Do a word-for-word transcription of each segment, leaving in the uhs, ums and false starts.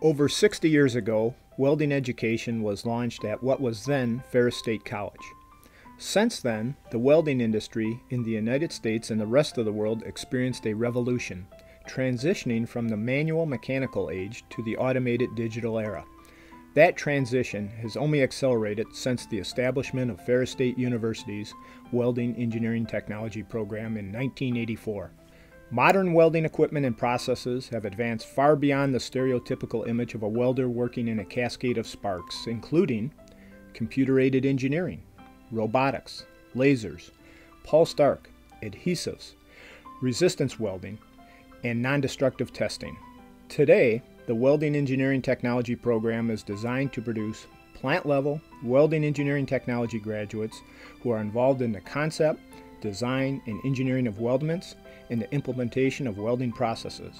Over sixty years ago, welding education was launched at what was then Ferris State College. Since then, the welding industry in the United States and the rest of the world experienced a revolution, transitioning from the manual mechanical age to the automated digital era. That transition has only accelerated since the establishment of Ferris State University's Welding Engineering Technology program in nineteen eighty-four. Modern welding equipment and processes have advanced far beyond the stereotypical image of a welder working in a cascade of sparks, including computer-aided engineering, robotics, lasers, pulsed arc, adhesives, resistance welding, and non-destructive testing. Today, the Welding Engineering Technology program is designed to produce plant-level welding engineering technology graduates who are involved in the concept, design, and engineering of weldments and the implementation of welding processes.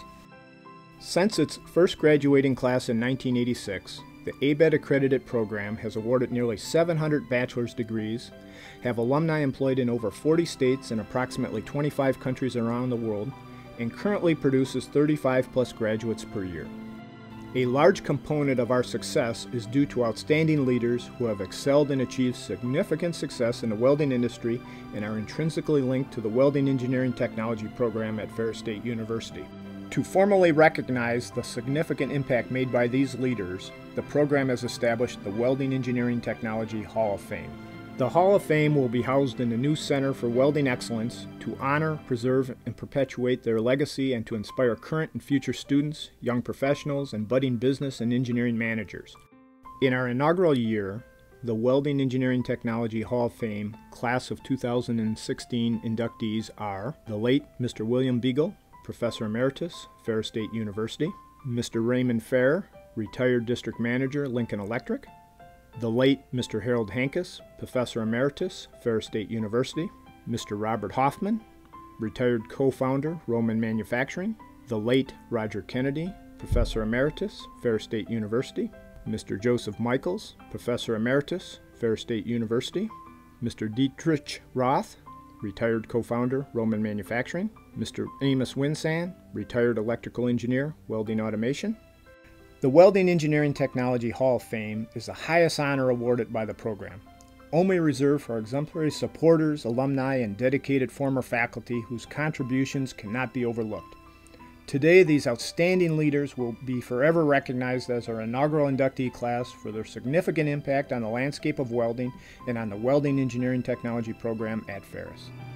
Since its first graduating class in nineteen eighty-six, the A B E T accredited program has awarded nearly seven hundred bachelor's degrees, have alumni employed in over forty states and approximately twenty-five countries around the world, and currently produces thirty-five plus graduates per year. A large component of our success is due to outstanding leaders who have excelled and achieved significant success in the welding industry and are intrinsically linked to the Welding Engineering Technology program at Ferris State University. To formally recognize the significant impact made by these leaders, the program has established the Welding Engineering Technology Hall of Fame. The Hall of Fame will be housed in the new Center for Welding Excellence to honor, preserve, and perpetuate their legacy and to inspire current and future students, young professionals, and budding business and engineering managers. In our inaugural year, the Welding Engineering Technology Hall of Fame Class of two thousand sixteen inductees are the late Mister William BEEGLE, Professor Emeritus, Ferris State University; Mister Raymond FAYER, Retired District Manager, Lincoln Electric; the late Mister Harold Hankus, Professor Emeritus, Ferris State University; Mister Robert HOFMAN, Retired Co-Founder, Roman Manufacturing; the late Roger Kennedy, Professor Emeritus, Ferris State University; Mister Joseph Michaels, Professor Emeritus, Ferris State University; Mister DIETRICH ROTH, Retired Co-Founder, Roman Manufacturing; Mister Amos Winsan, Retired Electrical Engineer, Welding Automation. The Welding Engineering Technology Hall of Fame is the highest honor awarded by the program, only reserved for exemplary supporters, alumni, and dedicated former faculty whose contributions cannot be overlooked. Today, these outstanding leaders will be forever recognized as our inaugural inductee class for their significant impact on the landscape of welding and on the Welding Engineering Technology program at Ferris.